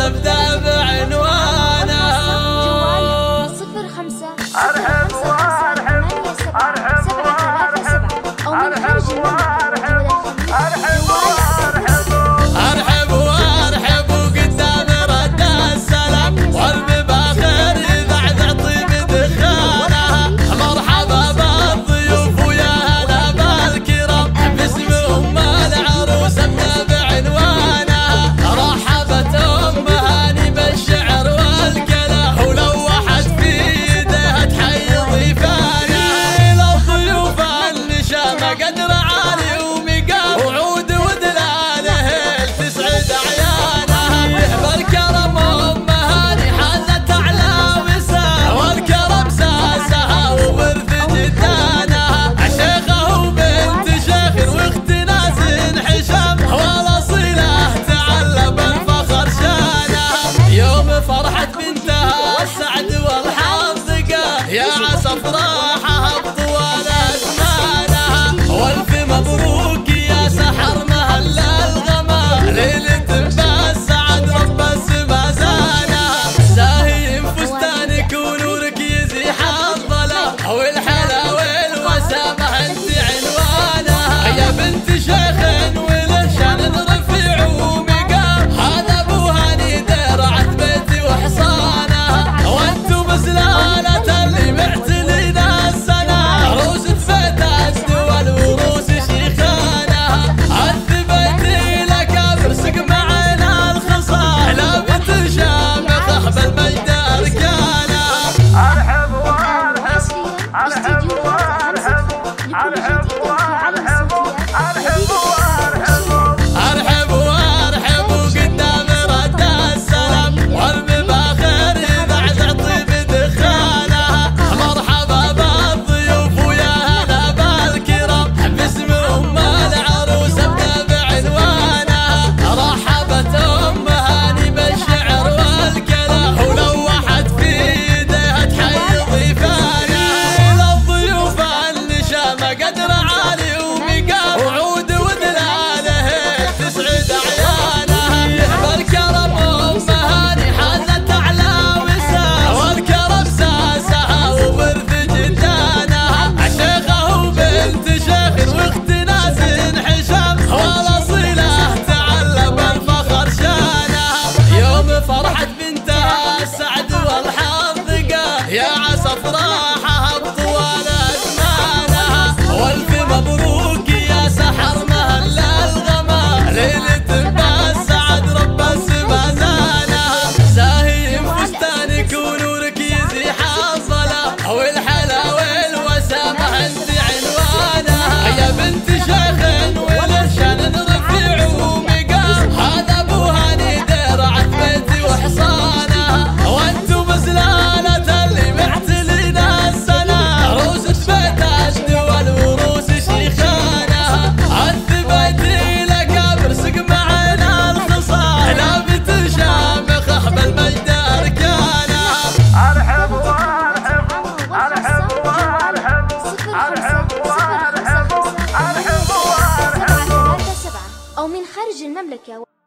ابدا بعنوانه. 05 ارحب وارحب ارحب وارحب أو من خارج المملكة. ارحب وارحب ارحب وارحب وقدام رد السلام والمباخر يذعذع طيب دخانها. مرحبا بالضيوف ويا هلا بالكرام باسم ام العروس ابدا بعنوانها. رحبت ام هاني بالشعر والكلام ولوحت في يدها تحيي ضيفانها. للضيوف النشامه قدر عالي ومقام وعود ودلاله تسعد عيانها. بالكرم ام هاني حازت اعلى وسام والكرم ساسها وورث جدانها. شيخه وبنت شيخ واخت ناس حشام والاصيله تعلى بالفخر شانها. يوم فرحة بنتها السعد والحظ يا عسى افراحها بطوال ازمانها. والف مبروك يا سحر مهل الغما ليلة بالسعد رب السما زانها. زاهي فستانك ونورك يزيح الظلا والحلا والوسامة انت عنوانها. يا بنت شيخ وله شان رفيع ومقام هذا ابو هاني درعت بيتي وحصانها. وانتم بسلالة اللي معتلين السنة عروس بيت الدول وروس شيخانها. عذبتي لك برسق معنا الخصال لا بتشامخ بالمجد اركانها. ارحب وارحب ارحب وارحب ارحب وارحب ارحب وارحب ارحب وارحب وقدام رد السلام والمباخر يذعذع طيب دخانها. مرحبا بالضيوف ويا هلا بالكرام باسم ام العروس ابدا بعنوانها. رحبت ام هاني بالشعر والكلام ولوحت في يدها تحيي ضيفانها. للضيوف النشامه قدر عالي ومقام وعود ودلاله تسعد عيانها. بالكرم ام هاني حازت اعلى وسام والكرم ساسها وورث جدانها. شيخه وبنت شيخ واخت ناس حشام والاصيله تعلى بالفخر شانها. يوم فرحة بنتها السعد والحظ يا عسى افراحها بطوال ازمانها. والف مبروك يا سحر مهل الغما ليلة بالسعد رب السما زانها. زاهي فستانك ونورك يزيح الظلا والحلا والوسامة انت عنوانها. يا بنت شيخ وله شان رفيع ومقام هذا ابو هاني درعت بيتي وحصانها. وانتم بسلالة اللي معتلين السنة عروس بيت الدول وروس شيخانها. عذبتي لك برسق معنا الخصال لا بتشامخ بالمجد اركانها. ارحب وارحب ارحب وارحب ارحب وارحب ارحب وارحب أو من خارج المملكة.